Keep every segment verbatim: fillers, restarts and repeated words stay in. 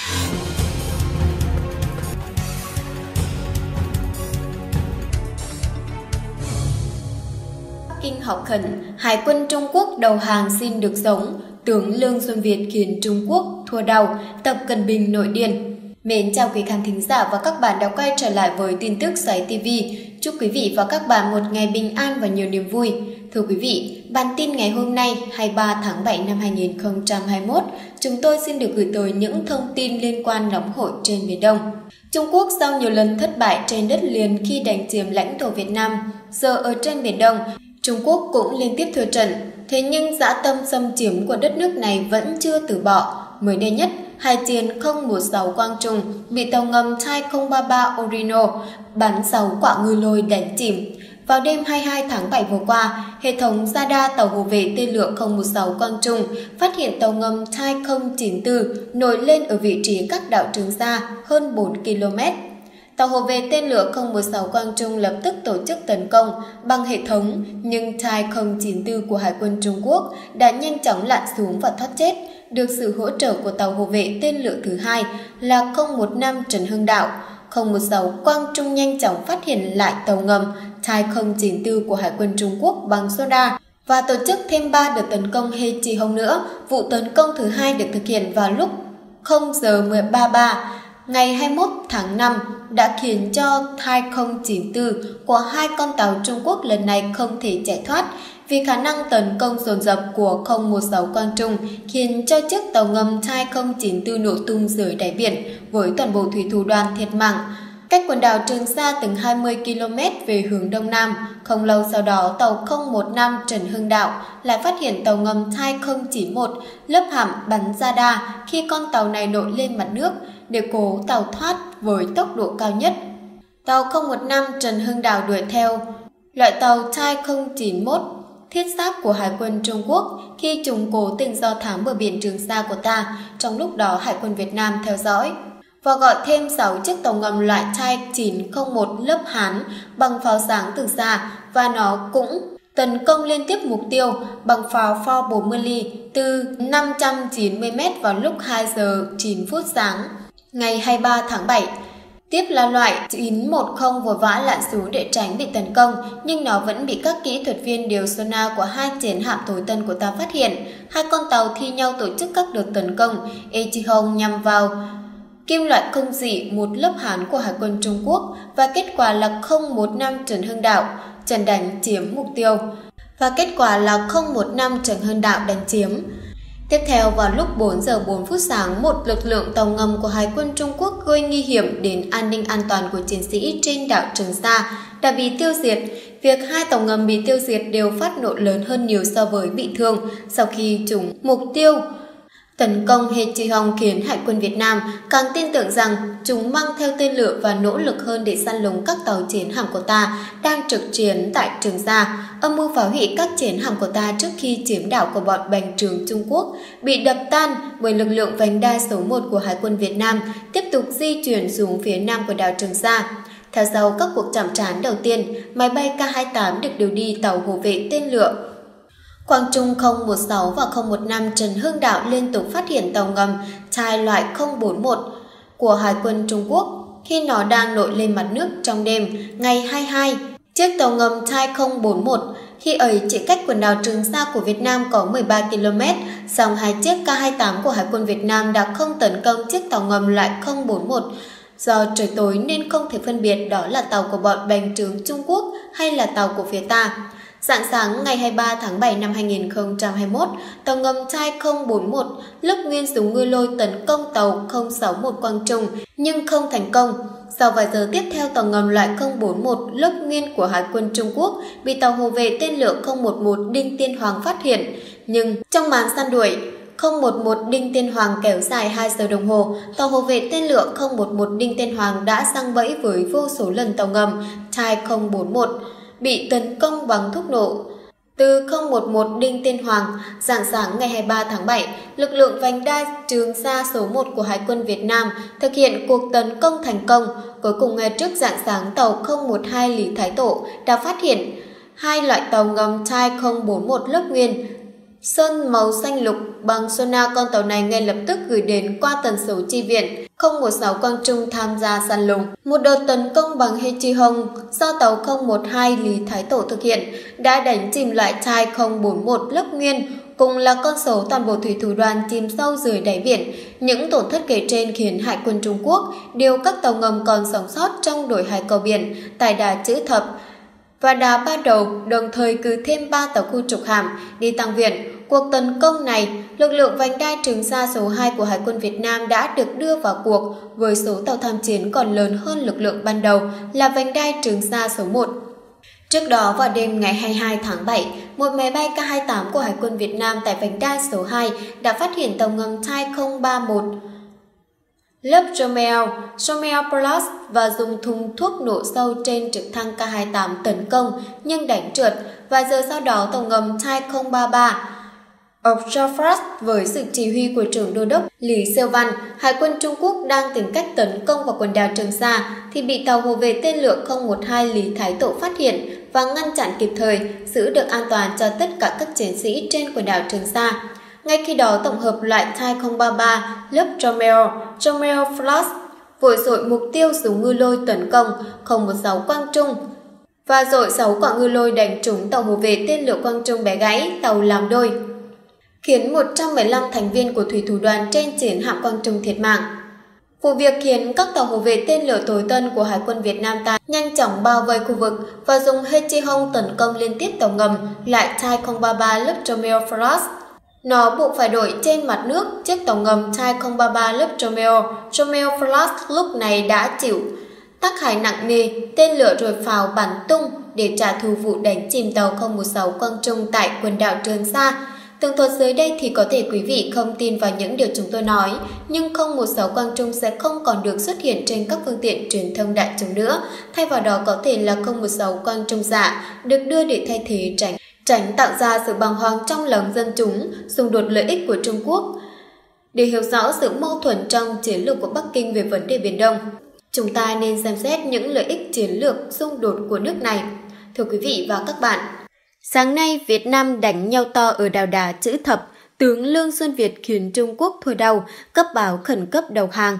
Kinh họp khẩn, Hải quân Trung Quốc đầu hàng xin được sống, tướng Lương Xuân Việt khiến Trung Quốc thua đau, Tập Cận Bình nổi điên. Mến chào quý khán thính giả và các bạn đã quay trở lại với tin tức Xoáy ti vi. Chúc quý vị và các bạn một ngày bình an và nhiều niềm vui. Thưa quý vị, bản tin ngày hôm nay hai mươi ba tháng bảy năm hai nghìn không trăm hai mươi mốt, chúng tôi xin được gửi tới những thông tin liên quan nóng hổi trên Biển Đông. Trung Quốc sau nhiều lần thất bại trên đất liền khi đánh chiếm lãnh thổ Việt Nam, giờ ở trên Biển Đông, Trung Quốc cũng liên tiếp thua trận. Thế nhưng dã tâm xâm chiếm của đất nước này vẫn chưa từ bỏ. Mới đây nhất, hải chiến không một sáu Quang Trung bị tàu ngầm Thai không ba ba Orino bắn sáu quả ngư lôi đánh chìm. Vào đêm hai mươi hai tháng bảy vừa qua, hệ thống radar tàu hộ vệ tên lửa không một sáu Quang Trung phát hiện tàu ngầm Thai không chín tư nổi lên ở vị trí cách đảo Trường Sa hơn bốn ki lô mét. Tàu hộ vệ tên lửa không một sáu Quang Trung lập tức tổ chức tấn công bằng hệ thống, nhưng Thai không chín tư của Hải quân Trung Quốc đã nhanh chóng lặn xuống và thoát chết, được sự hỗ trợ của tàu hộ vệ tên lửa thứ hai là không một năm Trần Hưng Đạo. không một sáu Quang Trung nhanh chóng phát hiện lại tàu ngầm Thai không chín tư của Hải quân Trung Quốc bằng sonar và tổ chức thêm ba đợt tấn công He Chi Hong nữa. Vụ tấn công thứ hai được thực hiện vào lúc không giờ mười ba ba ngày hai mươi mốt tháng năm đã khiến cho Thai không chín tư của hai con tàu Trung Quốc lần này không thể chạy thoát vì khả năng tấn công dồn dập của không một sáu Quang Trung khiến cho chiếc tàu ngầm Thai không chín tư nổ tung dưới đáy biển với toàn bộ thủy thủ đoàn thiệt mạng. Cách quần đảo Trường Sa từng hai mươi ki lô mét về hướng đông nam, không lâu sau đó tàu không một năm Trần Hưng Đạo lại phát hiện tàu ngầm Thai không chín một lấp hạm bắn radar khi con tàu này nổi lên mặt nước để cố tàu thoát với tốc độ cao nhất. Tàu không một năm Trần Hưng Đạo đuổi theo loại tàu Thai không chín mốt thiết giáp của Hải quân Trung Quốc khi chúng cố tình do thám bờ biển Trường Sa của ta. Trong lúc đó Hải quân Việt Nam theo dõi và gọi thêm sáu chiếc tàu ngầm loại Thai chín không một lớp Hán bằng pháo sáng từ xa và nó cũng tấn công liên tiếp mục tiêu bằng pháo phao bốn mươi ly từ năm trăm chín mươi mét vào lúc hai giờ chín phút sáng ngày hai mươi ba tháng bảy. Tiếp là loại chín một không vội vã lặn xuống để tránh bị tấn công, nhưng nó vẫn bị các kỹ thuật viên điều sonar của hai chiến hạm tối tân của ta phát hiện. Hai con tàu thi nhau tổ chức các đợt tấn công He Chi Hong nhằm vào kim loại không dị một lớp Hán của Hải quân Trung Quốc và kết quả là không một năm Trần Hưng Đạo trận đánh chiếm mục tiêu và kết quả là không một năm Trần Hưng Đạo đánh chiếm. Tiếp theo vào lúc bốn giờ bốn phút sáng, một lực lượng tàu ngầm của Hải quân Trung Quốc gây nguy hiểm đến an ninh an toàn của chiến sĩ trên đảo Trường Sa đã bị tiêu diệt. Việc hai tàu ngầm bị tiêu diệt đều phát nổ lớn hơn nhiều so với bị thương sau khi chúng mục tiêu tấn công He Chi Hong khiến Hải quân Việt Nam càng tin tưởng rằng chúng mang theo tên lửa và nỗ lực hơn để săn lùng các tàu chiến hạm của ta đang trực chiến tại Trường Sa. Âm mưu phá hủy các chiến hạm của ta trước khi chiếm đảo của bọn bành trướng Trung Quốc bị đập tan bởi lực lượng vành đai số một của Hải quân Việt Nam tiếp tục di chuyển xuống phía nam của đảo Trường Sa. Theo sau các cuộc chạm trán đầu tiên, máy bay K hai mươi tám được điều đi tàu hộ vệ tên lửa Quang Trung không một sáu và không một năm Trần Hưng Đạo liên tục phát hiện tàu ngầm Thai loại không bốn một của Hải quân Trung Quốc khi nó đang nổi lên mặt nước trong đêm ngày hai mươi hai. Chiếc tàu ngầm Thai không bốn một khi ấy chỉ cách quần đảo Trường Sa của Việt Nam có mười ba ki lô mét, song hai chiếc K hai mươi tám của Hải quân Việt Nam đã không tấn công chiếc tàu ngầm loại không bốn một. Do trời tối nên không thể phân biệt đó là tàu của bọn bành trướng Trung Quốc hay là tàu của phía ta. Rạng sáng ngày hai mươi ba tháng bảy năm hai nghìn không trăm hai mươi mốt, tàu ngầm Thai không bốn một lớp nguyên súng ngư lôi tấn công tàu không sáu một Quang Trung nhưng không thành công. Sau vài giờ tiếp theo, tàu ngầm loại không bốn một lớp nguyên của Hải quân Trung Quốc bị tàu hộ vệ tên lửa không một một Đinh Tiên Hoàng phát hiện, nhưng trong màn săn đuổi không một một Đinh Tiên Hoàng kéo dài hai giờ đồng hồ, tàu hộ vệ tên lửa không một một Đinh Tiên Hoàng đã giăng bẫy với vô số lần tàu ngầm Thai không bốn một bị tấn công bằng thuốc nổ. Từ không một một Đinh Tiên Hoàng, rạng sáng ngày hai mươi ba tháng bảy, lực lượng vành đai Trường Sa số một của Hải quân Việt Nam thực hiện cuộc tấn công thành công. Cuối cùng ngay trước rạng sáng, tàu không một hai Lý Thái Tổ đã phát hiện hai loại tàu ngầm Thai không bốn một lớp nguyên sơn màu xanh lục bằng sonar, con tàu này ngay lập tức gửi đến qua tần số chi viện không một sáu Quang Trung tham gia săn lùng. Một đợt tấn công bằng Hechihong do tàu không một hai Lý Thái Tổ thực hiện đã đánh chìm loại Thai không bốn một Lớp Nguyên, cùng là con số toàn bộ thủy thủ đoàn chìm sâu dưới đáy biển. Những tổn thất kể trên khiến Hải quân Trung Quốc điều các tàu ngầm còn sống sót trong đội hai cầu biển tại đá Chữ Thập và đá Ba Đầu, đồng thời cử thêm ba tàu khu trục hạm đi tăng viện. Cuộc tấn công này, lực lượng vành đai Trường Sa số hai của Hải quân Việt Nam đã được đưa vào cuộc với số tàu tham chiến còn lớn hơn lực lượng ban đầu là vành đai Trường Sa số một. Trước đó vào đêm ngày hai mươi hai tháng bảy, một máy bay K hai mươi tám của Hải quân Việt Nam tại vành đai số hai đã phát hiện tàu ngầm Thai không ba một lớp Romeo, Romeo Plus và dùng thùng thuốc nổ sâu trên trực thăng K hai mươi tám tấn công nhưng đánh trượt, và giờ sau đó tàu ngầm Thai không ba ba Observers với sự chỉ huy của trưởng đô đốc Lý Siêu Văn, Hải quân Trung Quốc đang tìm cách tấn công vào quần đảo Trường Sa thì bị tàu hộ vệ tên lửa không một hai Lý Thái Tổ phát hiện và ngăn chặn kịp thời, giữ được an toàn cho tất cả các chiến sĩ trên quần đảo Trường Sa. Ngay khi đó, tổng hợp loại Thai không ba ba lớp Romeo, Romeo Plus vội dội mục tiêu dùng ngư lôi tấn công không một sáu Quang Trung và dội sáu quả ngư lôi đánh trúng tàu hộ vệ tên lửa Quang Trung bé gãy, tàu làm đôi, khiến một trăm mười lăm thành viên của thủy thủ đoàn trên chiến hạm Quang Trung thiệt mạng. Vụ việc khiến các tàu hộ vệ tên lửa tối tân của Hải quân Việt Nam ta nhanh chóng bao vây khu vực và dùng Hechihong tấn công liên tiếp tàu ngầm loại Thai không ba ba lớp Romeo Plus. Nó buộc phải đổi trên mặt nước. Chiếc tàu ngầm Thai không ba ba lớp Romeo, Romeo Plus lúc này đã chịu tác hại nặng nề, tên lửa rồi pháo bắn tung để trả thù vụ đánh chìm tàu không một sáu Quang Trung tại quần đảo Trường Sa. Tường thuật dưới đây thì có thể quý vị không tin vào những điều chúng tôi nói, nhưng không một sáu Quang Trung sẽ không còn được xuất hiện trên các phương tiện truyền thông đại chúng nữa. Thay vào đó có thể là không một sáu Quang Trung giả được đưa để thay thế tránh tránh tạo ra sự bàng hoàng trong lòng dân chúng, xung đột lợi ích của Trung Quốc. Để hiểu rõ sự mâu thuẫn trong chiến lược của Bắc Kinh về vấn đề Biển Đông, chúng ta nên xem xét những lợi ích chiến lược xung đột của nước này. Thưa quý vị và các bạn, sáng nay Việt Nam đánh nhau to ở đảo đá Chữ Thập, tướng Lương Xuân Việt khiến Trung Quốc thua đau, cấp báo khẩn cấp đầu hàng.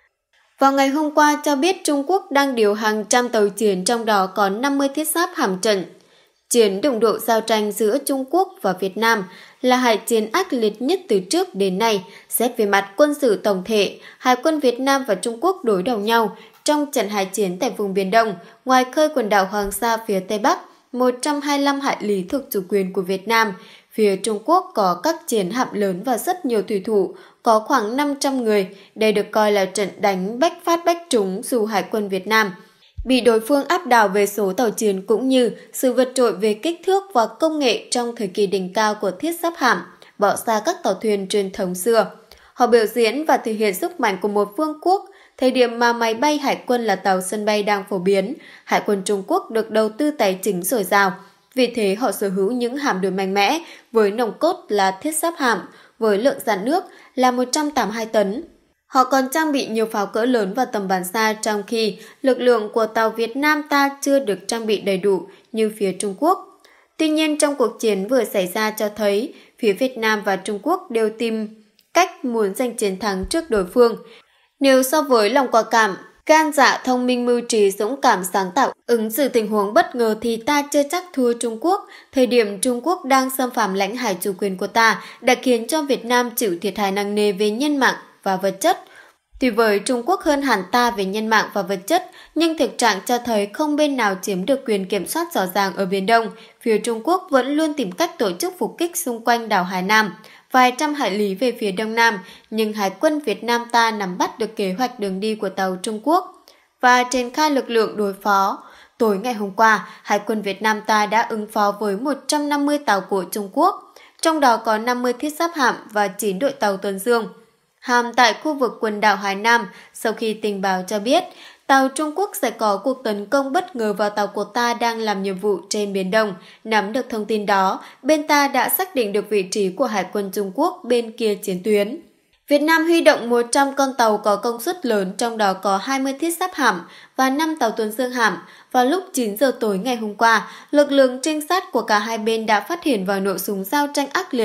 Vào ngày hôm qua cho biết Trung Quốc đang điều hàng trăm tàu chiến, trong đó có năm mươi thiết giáp hạm trận. Chiến đụng độ giao tranh giữa Trung Quốc và Việt Nam là hải chiến ác liệt nhất từ trước đến nay. Xét về mặt quân sự tổng thể, Hải quân Việt Nam và Trung Quốc đối đầu nhau trong trận hải chiến tại vùng Biển Đông, ngoài khơi quần đảo Hoàng Sa phía Tây Bắc, một trăm hai mươi lăm hải lý thuộc chủ quyền của Việt Nam. Phía Trung Quốc có các chiến hạm lớn và rất nhiều thủy thủ, có khoảng năm trăm người. Đây được coi là trận đánh bách phát bách trúng dù Hải quân Việt Nam bị đối phương áp đảo về số tàu chiến cũng như sự vượt trội về kích thước và công nghệ trong thời kỳ đỉnh cao của thiết giáp hạm, bỏ xa các tàu thuyền truyền thống xưa. Họ biểu diễn và thể hiện sức mạnh của một vương quốc, thời điểm mà máy bay hải quân là tàu sân bay đang phổ biến. Hải quân Trung Quốc được đầu tư tài chính dồi dào, vì thế họ sở hữu những hạm đội mạnh mẽ với nòng cốt là thiết giáp hạm, với lượng dạn nước là một trăm tám mươi hai tấn. Họ còn trang bị nhiều pháo cỡ lớn và tầm bắn xa, trong khi lực lượng của tàu Việt Nam ta chưa được trang bị đầy đủ như phía Trung Quốc. Tuy nhiên, trong cuộc chiến vừa xảy ra cho thấy phía Việt Nam và Trung Quốc đều tìm cách muốn giành chiến thắng trước đối phương. Nếu so với lòng quả cảm, gan dạ, thông minh, mưu trí, dũng cảm, sáng tạo, ứng xử tình huống bất ngờ thì ta chưa chắc thua Trung Quốc. Thời điểm Trung Quốc đang xâm phạm lãnh hải chủ quyền của ta đã khiến cho Việt Nam chịu thiệt hại nặng nề về nhân mạng và vật chất. Tuy với Trung Quốc hơn hẳn ta về nhân mạng và vật chất, nhưng thực trạng cho thấy không bên nào chiếm được quyền kiểm soát rõ ràng ở Biển Đông. Phía Trung Quốc vẫn luôn tìm cách tổ chức phục kích xung quanh đảo Hải Nam, vài trăm hải lý về phía Đông Nam, nhưng Hải quân Việt Nam ta nắm bắt được kế hoạch đường đi của tàu Trung Quốc và triển khai lực lượng đối phó. Tối ngày hôm qua, Hải quân Việt Nam ta đã ứng phó với một trăm năm mươi tàu của Trung Quốc, trong đó có năm mươi thiết giáp hạm và chín đội tàu tuần dương hàm tại khu vực quần đảo Hải Nam. Sau khi tình báo cho biết tàu Trung Quốc sẽ có cuộc tấn công bất ngờ vào tàu của ta đang làm nhiệm vụ trên Biển Đông. Nắm được thông tin đó, bên ta đã xác định được vị trí của Hải quân Trung Quốc bên kia chiến tuyến. Việt Nam huy động một trăm con tàu có công suất lớn, trong đó có hai mươi thiết giáp hạm và năm tàu tuần dương hạm. Vào lúc chín giờ tối ngày hôm qua, lực lượng trinh sát của cả hai bên đã phát hiện vào nổ súng giao tranh ác liệt.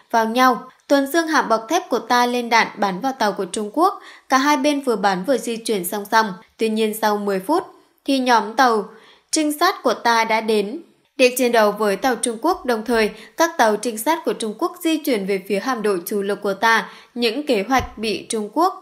vào nhau. Tuần dương hạm bọc thép của ta lên đạn bắn vào tàu của Trung Quốc. Cả hai bên vừa bắn vừa di chuyển song song. Tuy nhiên sau mười phút thì nhóm tàu trinh sát của ta đã đến để chiến đấu với tàu Trung Quốc. Đồng thời, các tàu trinh sát của Trung Quốc di chuyển về phía hạm đội chủ lực của ta. Những kế hoạch bị Trung Quốc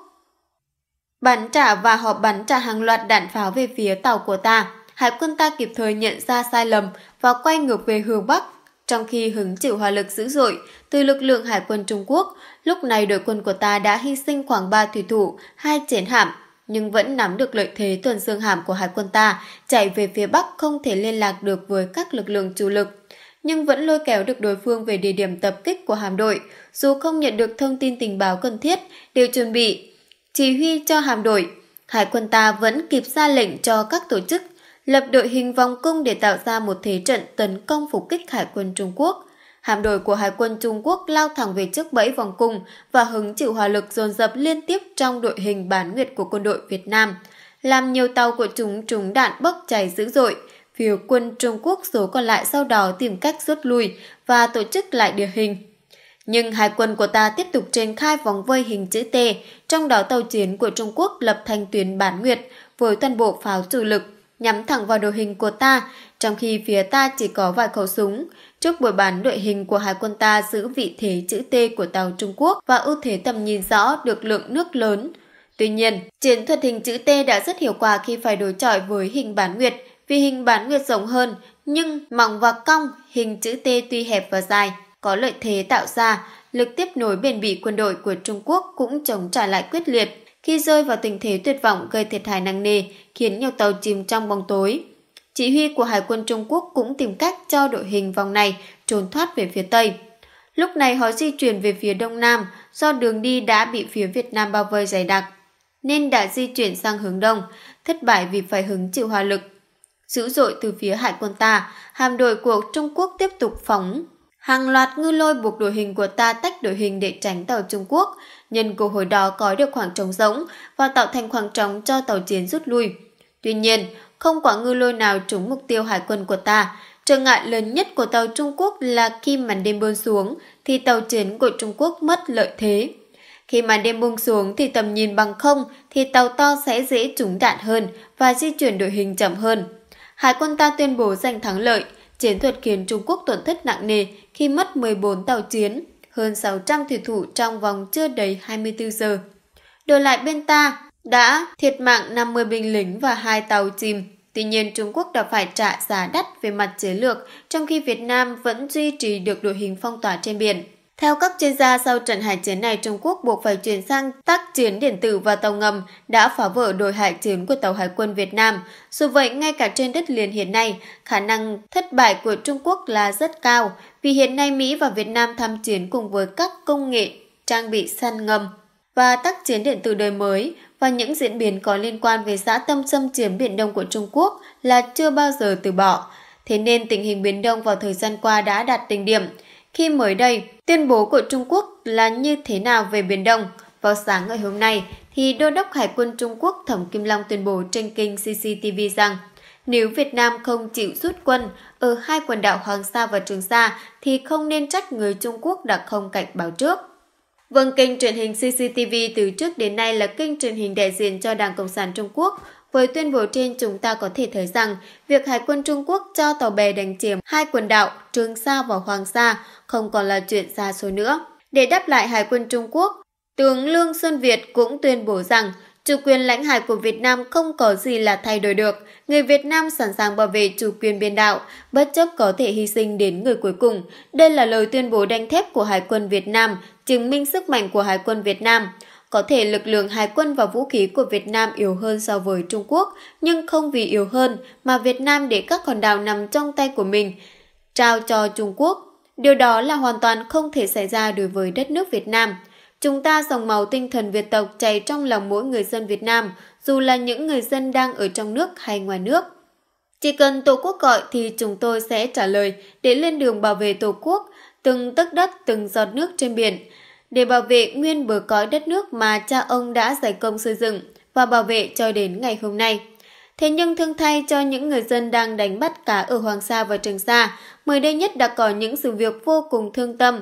bắn trả và họ bắn trả hàng loạt đạn pháo về phía tàu của ta. Hải quân ta kịp thời nhận ra sai lầm và quay ngược về hướng Bắc, trong khi hứng chịu hỏa lực dữ dội từ lực lượng hải quân Trung Quốc. Lúc này đội quân của ta đã hy sinh khoảng ba thủy thủ, hai chiến hạm, nhưng vẫn nắm được lợi thế tuần dương hạm của hải quân ta chạy về phía Bắc không thể liên lạc được với các lực lượng chủ lực, nhưng vẫn lôi kéo được đối phương về địa điểm tập kích của hạm đội, dù không nhận được thông tin tình báo cần thiết để chuẩn bị chỉ huy cho hạm đội. Hải quân ta vẫn kịp ra lệnh cho các tổ chức lập đội hình vòng cung để tạo ra một thế trận tấn công phục kích hải quân Trung Quốc. Hạm đội của hải quân Trung Quốc lao thẳng về trước bẫy vòng cung và hứng chịu hỏa lực dồn dập liên tiếp trong đội hình bán nguyệt của quân đội Việt Nam, làm nhiều tàu của chúng trúng đạn bốc cháy dữ dội. Phía quân Trung Quốc số còn lại sau đó tìm cách rút lui và tổ chức lại địa hình. Nhưng hải quân của ta tiếp tục triển khai vòng vây hình chữ T, trong đó tàu chiến của Trung Quốc lập thành tuyến bán nguyệt với toàn bộ pháo chủ lực nhắm thẳng vào đội hình của ta, trong khi phía ta chỉ có vài khẩu súng. Trước buổi bắn, đội hình của hải quân ta giữ vị thế chữ T của tàu Trung Quốc và ưu thế tầm nhìn rõ được lượng nước lớn. Tuy nhiên, chiến thuật hình chữ T đã rất hiệu quả khi phải đối chọi với hình bán nguyệt, vì hình bán nguyệt rộng hơn nhưng mỏng và cong, hình chữ T tuy hẹp và dài có lợi thế tạo ra lực tiếp nối bền bỉ. Quân đội của Trung Quốc cũng chống trả lại quyết liệt khi rơi vào tình thế tuyệt vọng, gây thiệt hại nặng nề, khiến nhiều tàu chìm trong bóng tối. Chỉ huy của Hải quân Trung Quốc cũng tìm cách cho đội hình vòng này trốn thoát về phía Tây. Lúc này họ di chuyển về phía Đông Nam, do đường đi đã bị phía Việt Nam bao vây dày đặc, nên đã di chuyển sang hướng Đông, thất bại vì phải hứng chịu hỏa lực dữ dội từ phía hải quân ta. Hạm đội của Trung Quốc tiếp tục phóng hàng loạt ngư lôi buộc đội hình của ta tách đội hình để tránh tàu Trung Quốc. Nhân cơ hội đó có được khoảng trống rỗng và tạo thành khoảng trống cho tàu chiến rút lui. Tuy nhiên, không có ngư lôi nào trúng mục tiêu hải quân của ta. Trở ngại lớn nhất của tàu Trung Quốc là khi màn đêm buông xuống thì tàu chiến của Trung Quốc mất lợi thế. Khi màn đêm buông xuống thì tầm nhìn bằng không thì tàu to sẽ dễ trúng đạn hơn và di chuyển đội hình chậm hơn. Hải quân ta tuyên bố giành thắng lợi. Chiến thuật khiến Trung Quốc tổn thất nặng nề khi mất mười bốn tàu chiến, hơn sáu trăm thủy thủ trong vòng chưa đầy hai mươi tư giờ. Đổi lại bên ta đã thiệt mạng năm mươi binh lính và hai tàu chìm. Tuy nhiên, Trung Quốc đã phải trả giá đắt về mặt chiến lược, trong khi Việt Nam vẫn duy trì được đội hình phong tỏa trên biển. Theo các chuyên gia, sau trận hải chiến này, Trung Quốc buộc phải chuyển sang tác chiến điện tử và tàu ngầm đã phá vỡ đội hải chiến của tàu hải quân Việt Nam. Dù vậy, ngay cả trên đất liền hiện nay, khả năng thất bại của Trung Quốc là rất cao, vì hiện nay Mỹ và Việt Nam tham chiến cùng với các công nghệ, trang bị săn ngầm và tác chiến điện tử đời mới, và những diễn biến có liên quan về dã tâm xâm chiếm Biển Đông của Trung Quốc là chưa bao giờ từ bỏ. Thế nên tình hình Biển Đông vào thời gian qua đã đạt đỉnh điểm. Khi mới đây, tuyên bố của Trung Quốc là như thế nào về Biển Đông? Vào sáng ngày hôm nay, thì Đô đốc Hải quân Trung Quốc Thẩm Kim Long tuyên bố trên kênh xê xê tê vê rằng nếu Việt Nam không chịu rút quân ở hai quần đảo Hoàng Sa và Trường Sa thì không nên trách người Trung Quốc đã không cảnh báo trước. Vâng, kênh truyền hình xê xê tê vê từ trước đến nay là kênh truyền hình đại diện cho Đảng Cộng sản Trung Quốc. Với tuyên bố trên, chúng ta có thể thấy rằng việc Hải quân Trung Quốc cho tàu bè đánh chiếm hai quần đảo Trường Sa và Hoàng Sa không còn là chuyện xa xôi nữa. Để đáp lại Hải quân Trung Quốc, tướng Lương Xuân Việt cũng tuyên bố rằng chủ quyền lãnh hải của Việt Nam không có gì là thay đổi được. Người Việt Nam sẵn sàng bảo vệ chủ quyền biển đảo, bất chấp có thể hy sinh đến người cuối cùng. Đây là lời tuyên bố đanh thép của Hải quân Việt Nam, chứng minh sức mạnh của Hải quân Việt Nam. Có thể lực lượng hải quân và vũ khí của Việt Nam yếu hơn so với Trung Quốc, nhưng không vì yếu hơn mà Việt Nam để các hòn đảo nằm trong tay của mình trao cho Trung Quốc. Điều đó là hoàn toàn không thể xảy ra đối với đất nước Việt Nam. Chúng ta dòng máu tinh thần Việt tộc chảy trong lòng mỗi người dân Việt Nam, dù là những người dân đang ở trong nước hay ngoài nước. Chỉ cần Tổ quốc gọi thì chúng tôi sẽ trả lời để lên đường bảo vệ Tổ quốc, từng tấc đất, từng giọt nước trên biển, để bảo vệ nguyên bờ cõi đất nước mà cha ông đã dày công xây dựng và bảo vệ cho đến ngày hôm nay. Thế nhưng thương thay cho những người dân đang đánh bắt cá ở Hoàng Sa và Trường Sa, mới đây nhất đã có những sự việc vô cùng thương tâm.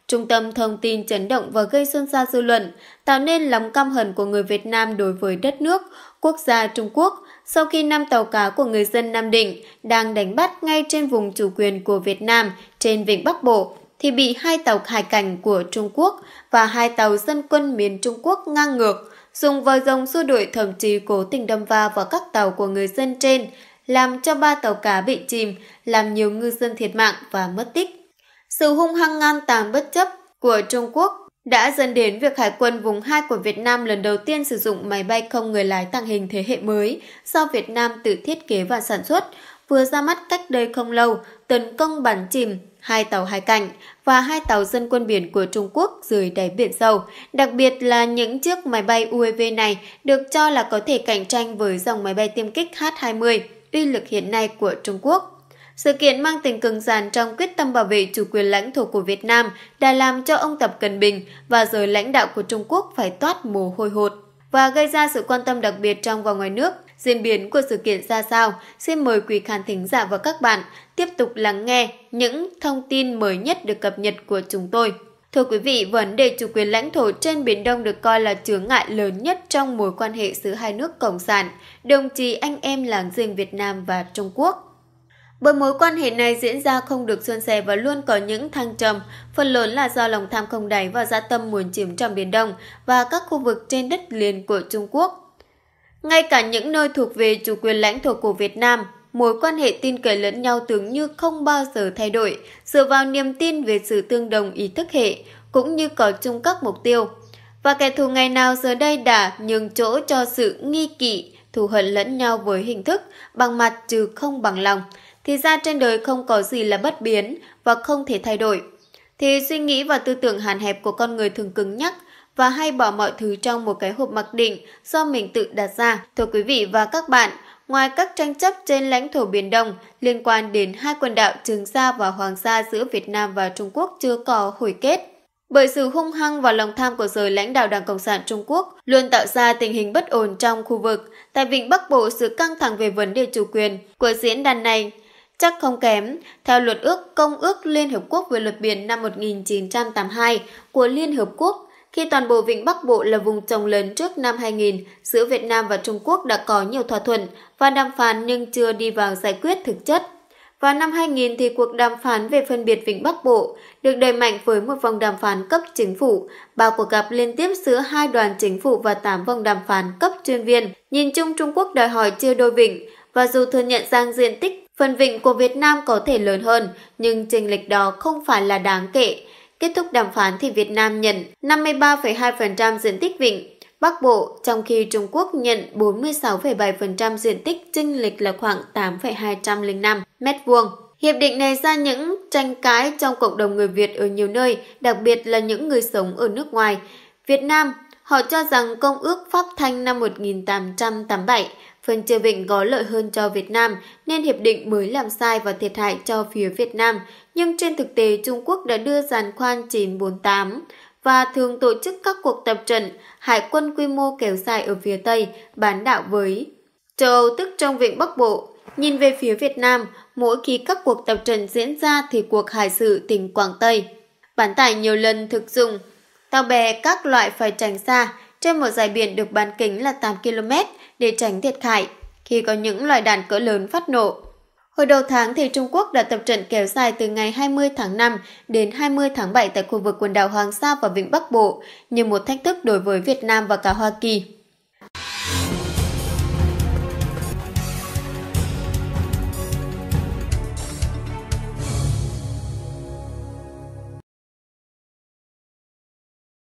trung tâm thông tin chấn động và gây xôn xao dư luận, tạo nên lòng căm hận của người Việt Nam đối với đất nước, quốc gia Trung Quốc sau khi năm tàu cá của người dân Nam Định đang đánh bắt ngay trên vùng chủ quyền của Việt Nam trên vịnh Bắc Bộ thì bị hai tàu hải cảnh của Trung Quốc và hai tàu dân quân miền Trung Quốc ngang ngược, dùng vòi rồng xua đuổi, thậm chí cố tình đâm va vào các tàu của người dân trên, làm cho ba tàu cá bị chìm, làm nhiều ngư dân thiệt mạng và mất tích. Sự hung hăng ngang tàn bất chấp của Trung Quốc đã dẫn đến việc Hải quân vùng hai của Việt Nam lần đầu tiên sử dụng máy bay không người lái tàng hình thế hệ mới do Việt Nam tự thiết kế và sản xuất, vừa ra mắt cách đây không lâu, tấn công bắn chìm hai tàu hải cảnh và hai tàu dân quân biển của Trung Quốc dưới đáy biển sâu. Đặc biệt là những chiếc máy bay u a vê này được cho là có thể cạnh tranh với dòng máy bay tiêm kích H hai mươi, uy lực hiện nay của Trung Quốc. Sự kiện mang tính cứng rắn trong quyết tâm bảo vệ chủ quyền lãnh thổ của Việt Nam đã làm cho ông Tập Cận Bình và giới lãnh đạo của Trung Quốc phải toát mồ hôi hột và gây ra sự quan tâm đặc biệt trong và ngoài nước. Diễn biến của sự kiện ra sao? Xin mời quý khán thính giả và các bạn tiếp tục lắng nghe những thông tin mới nhất được cập nhật của chúng tôi. Thưa quý vị, vấn đề chủ quyền lãnh thổ trên Biển Đông được coi là chướng ngại lớn nhất trong mối quan hệ giữa hai nước cộng sản, đồng chí anh em láng giềng Việt Nam và Trung Quốc. Bởi mối quan hệ này diễn ra không được suôn sẻ và luôn có những thăng trầm, phần lớn là do lòng tham không đáy và dã tâm muốn chiếm trọn Biển Đông và các khu vực trên đất liền của Trung Quốc. Ngay cả những nơi thuộc về chủ quyền lãnh thổ của Việt Nam, mối quan hệ tin cậy lẫn nhau tưởng như không bao giờ thay đổi, dựa vào niềm tin về sự tương đồng ý thức hệ, cũng như có chung các mục tiêu. Và kẻ thù ngày nào giờ đây đã nhường chỗ cho sự nghi kỵ, thù hận lẫn nhau với hình thức, bằng mặt trừ không bằng lòng. Thì ra trên đời không có gì là bất biến và không thể thay đổi. Thì suy nghĩ và tư tưởng hạn hẹp của con người thường cứng nhắc và hay bỏ mọi thứ trong một cái hộp mặc định do mình tự đặt ra. Thưa quý vị và các bạn, ngoài các tranh chấp trên lãnh thổ Biển Đông liên quan đến hai quần đảo Trường Sa và Hoàng Sa giữa Việt Nam và Trung Quốc chưa có hồi kết. Bởi sự hung hăng và lòng tham của giới lãnh đạo Đảng Cộng sản Trung Quốc luôn tạo ra tình hình bất ổn trong khu vực. Tại Vịnh Bắc Bộ, sự căng thẳng về vấn đề chủ quyền của diễn đàn này chắc không kém. Theo luật ước Công ước Liên Hợp Quốc về luật biển năm một nghìn chín trăm tám mươi hai của Liên Hợp Quốc, khi toàn bộ Vịnh Bắc Bộ là vùng trồng lớn trước năm hai nghìn, giữa Việt Nam và Trung Quốc đã có nhiều thỏa thuận và đàm phán nhưng chưa đi vào giải quyết thực chất. Vào năm hai nghìn thì cuộc đàm phán về phân biệt Vịnh Bắc Bộ được đẩy mạnh với một vòng đàm phán cấp chính phủ, ba cuộc gặp liên tiếp giữa hai đoàn chính phủ và tám vòng đàm phán cấp chuyên viên. Nhìn chung, Trung Quốc đòi hỏi chia đôi vịnh, và dù thừa nhận rằng diện tích phần vịnh của Việt Nam có thể lớn hơn, nhưng chênh lệch đó không phải là đáng kể. Kết thúc đàm phán thì Việt Nam nhận năm mươi ba phẩy hai phần trăm diện tích vịnh Bắc Bộ, trong khi Trung Quốc nhận bốn mươi sáu phẩy bảy phần trăm diện tích, chênh lệch là khoảng tám phẩy hai trăm lẻ năm mét vuông. Hiệp định này ra những tranh cãi trong cộng đồng người Việt ở nhiều nơi, đặc biệt là những người sống ở nước ngoài. Việt Nam, họ cho rằng Công ước Pháp Thanh năm một nghìn tám trăm tám mươi bảy, phần chia vịnh có lợi hơn cho Việt Nam nên hiệp định mới làm sai và thiệt hại cho phía Việt Nam. Nhưng trên thực tế, Trung Quốc đã đưa giàn khoan chín bốn tám và thường tổ chức các cuộc tập trận hải quân quy mô kéo dài ở phía Tây bán đảo với châu Âu, tức trong Vịnh Bắc Bộ. Nhìn về phía Việt Nam, mỗi khi các cuộc tập trận diễn ra thì cuộc hải sự tỉnh Quảng Tây bán tải nhiều lần thực dụng tàu bè các loại phải tránh xa trên một dải biển được bán kính là tám ki lô mét để tránh thiệt hại khi có những loại đạn cỡ lớn phát nổ. Hồi đầu tháng thì Trung Quốc đã tập trận kéo dài từ ngày hai mươi tháng năm đến hai mươi tháng bảy tại khu vực quần đảo Hoàng Sa và Vịnh Bắc Bộ như một thách thức đối với Việt Nam và cả Hoa Kỳ.